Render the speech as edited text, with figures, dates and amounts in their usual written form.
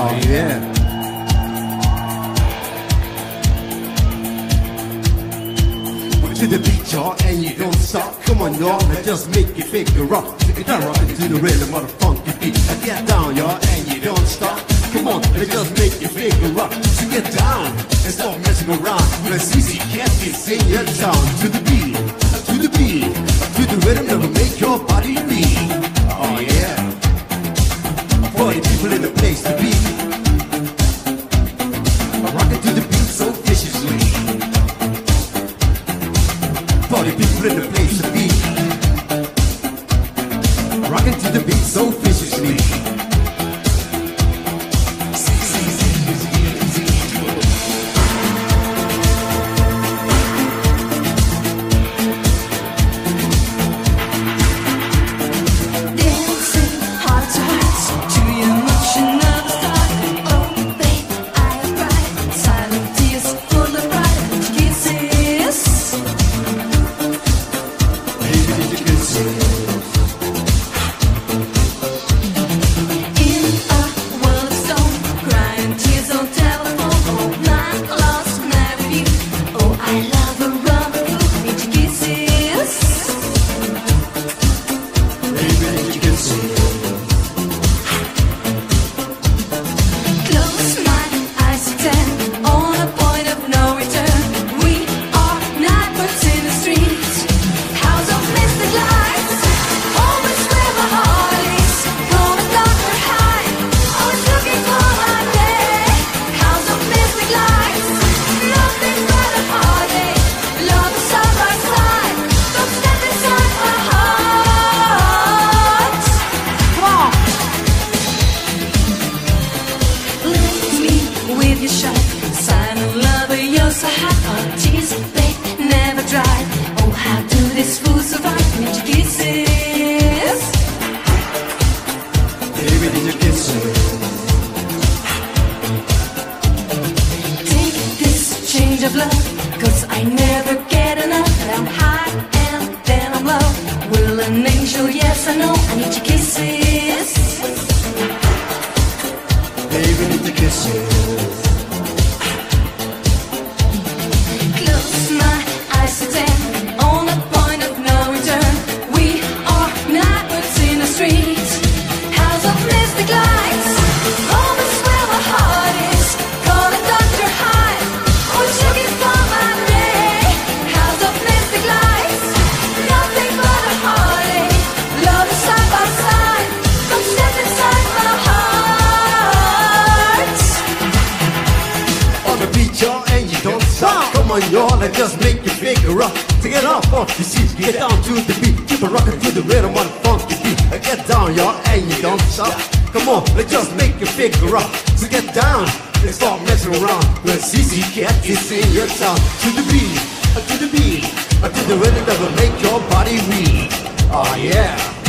Oh yeah. To the beat, y'all, and you don't stop. Come on, y'all, let's just make it figure up. Take it down, rockin' to the rhythm of the funky beat. Get down, y'all, and you don't stop. Come on, let's just make it figure up. So get down and stop messing around. Let's easy, can't get sing your town. To the beat, to the beat, to the rhythm that'll make your body beat. Oh yeah. For the people in the place to be. Rockin' to the beat so viciously. For the people in the place to be. Rockin' to the beat so viciously. Of love, 'cause I never get enough. I'm high and then I'm low. Will an angel, yes I know. I need your kisses. Baby, need your kisses. Close my eyes to ten, on the point of no return. We are not birds in the street. House of mystic lights, always where my heart is. Call it Dr. Hyde, always looking for my day. House of mystic lights, nothing but a heartache. Love is side by side, come step inside my heart. On the beat, y'all, and you don't stop. Come on, y'all, let's just make it figure up. To get off your seats, get down to the beat. Keep it rockin' to the rhythm of the funky beat. Get down, y'all, and you don't stop. Come on, let's just make it figure up. So get down and stop messing around. Let's easy, get this in your town. To the beat, to the beat, to the rhythm that will make your body weak. Oh yeah.